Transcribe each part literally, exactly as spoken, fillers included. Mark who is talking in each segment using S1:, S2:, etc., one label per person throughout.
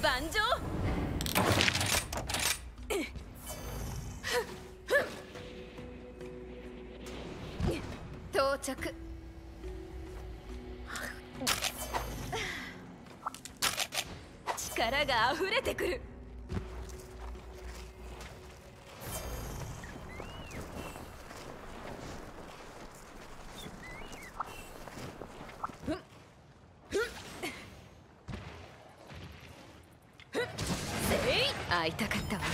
S1: 盤上。到着。力が溢れてくる。会いたかったわ。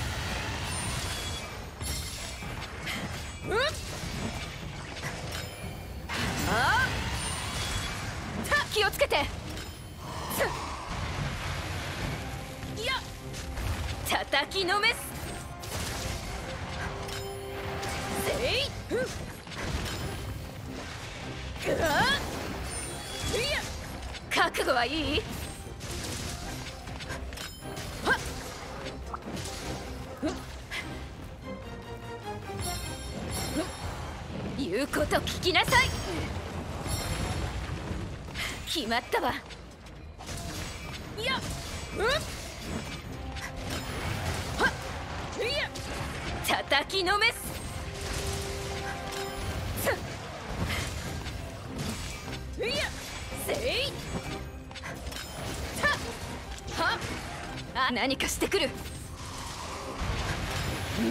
S1: ああ、気をつけて。いや、叩きのめす。せい。ぐわっ。いや、覚悟はいい？言うこと聞きなさい。決まったわ。いや、うん、はっ、いや、叩きのめす。いや、せい。はっ、あ、何かしてくる。うん、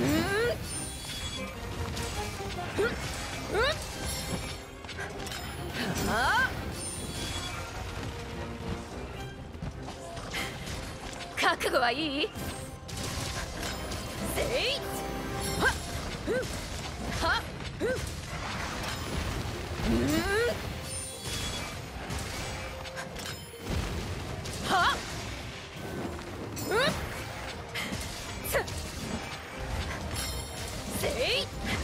S1: うん、ああ、覚悟はいい？せい。はっ、うん、はっ、うん、うん、はっ、うん、つ、せい。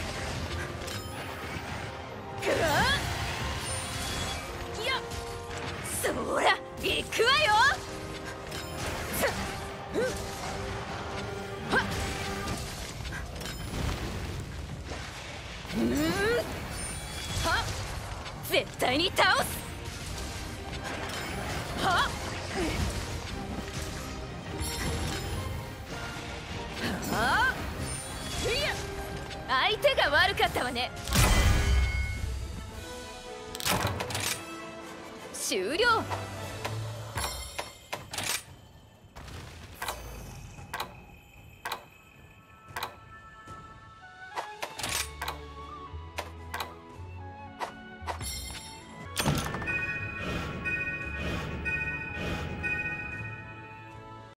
S1: ぐわっ。いや、そら行くわよ。つ、うん、はっ、うん、はっ、絶対に倒す。はっ、はっ、いや、相手が悪かったわね。終了。